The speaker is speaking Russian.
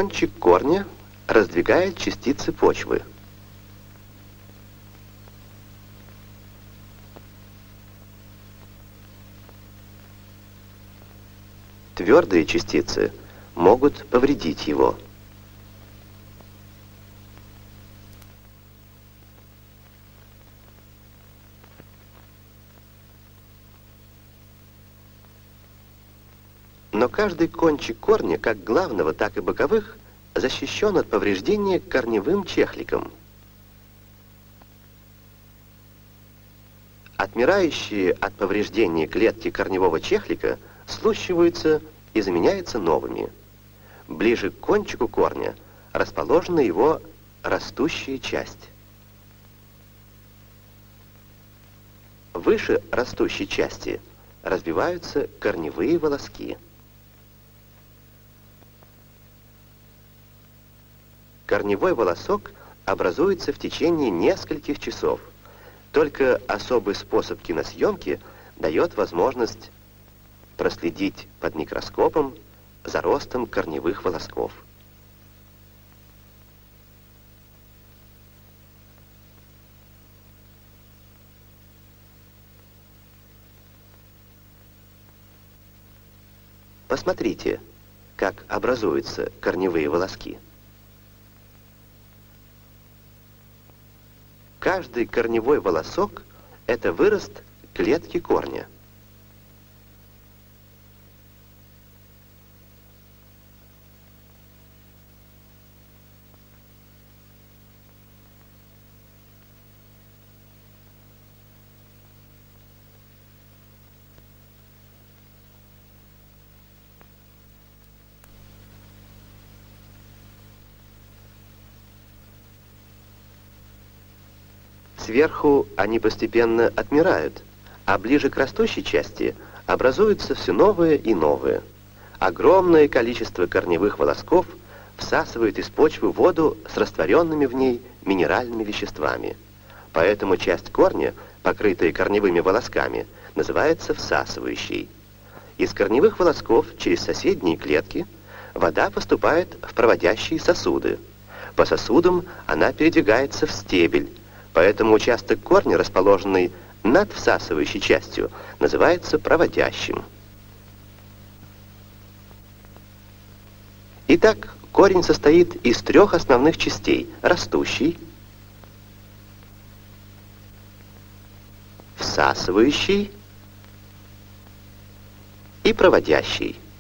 Кончик корня раздвигает частицы почвы. Твердые частицы могут повредить его. Но каждый кончик корня, как главного, так и боковых, защищен от повреждения корневым чехликом. Отмирающие от повреждения клетки корневого чехлика слущиваются и заменяются новыми. Ближе к кончику корня расположена его растущая часть. Выше растущей части развиваются корневые волоски. Корневой волосок образуется в течение нескольких часов. Только особый способ киносъемки дает возможность проследить под микроскопом за ростом корневых волосков. Посмотрите, как образуются корневые волоски. Каждый корневой волосок – это вырост клетки корня. Сверху они постепенно отмирают, а ближе к растущей части образуются все новые и новые. Огромное количество корневых волосков всасывает из почвы воду с растворенными в ней минеральными веществами. Поэтому часть корня, покрытая корневыми волосками, называется всасывающей. Из корневых волосков через соседние клетки вода поступает в проводящие сосуды. По сосудам она передвигается в стебель. Поэтому участок корня, расположенный над всасывающей частью, называется проводящим. Итак, корень состоит из трех основных частей: растущий, всасывающий и проводящий.